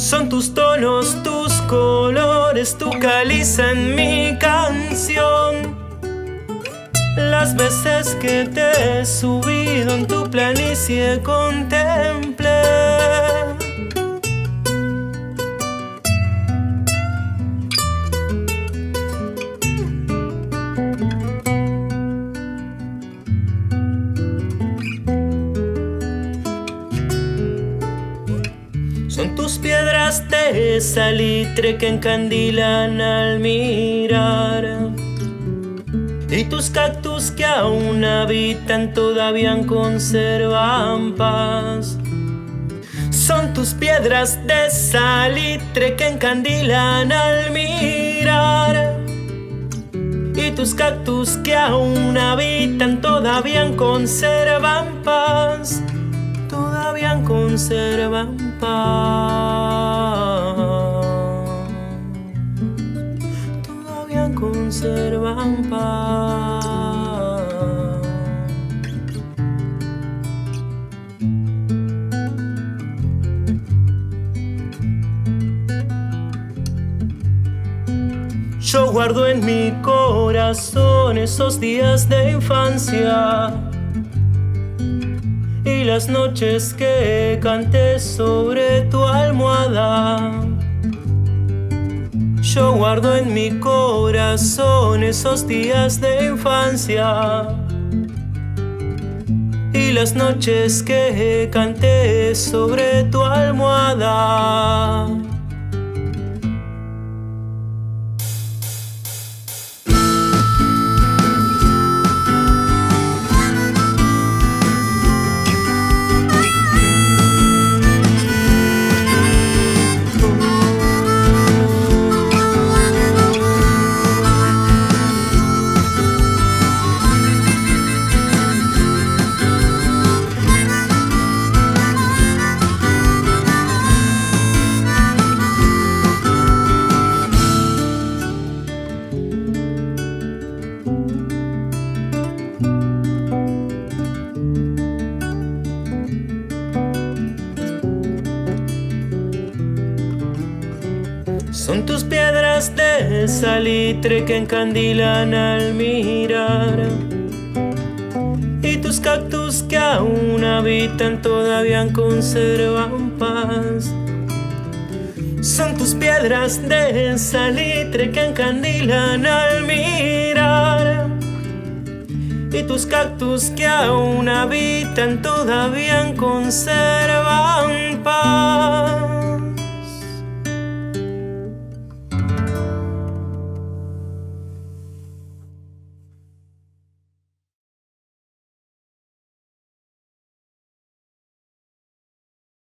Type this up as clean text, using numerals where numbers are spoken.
Son tus tonos, tus colores, tu caliza en mi canción. Las veces que te he subido en tu planicie contemplé. Son tus piedras de salitre que encandilan al mirar, y tus cactus que aún habitan todavía conservan paz. Son tus piedras de salitre que encandilan al mirar, y tus cactus que aún habitan todavía conservan paz. Todavía conservan paz. Todavía conservan paz. Yo guardo en mi corazón esos días de infancia y las noches que canté sobre tu almohada. Yo guardo en mi corazón esos días de infancia y las noches que canté sobre tu almohada. Son tus piedras de salitre que encandilan al mirar, y tus cactus que aún habitan todavía conservan paz. Son tus piedras de salitre que encandilan al mirar, y tus cactus que aún habitan todavía conservan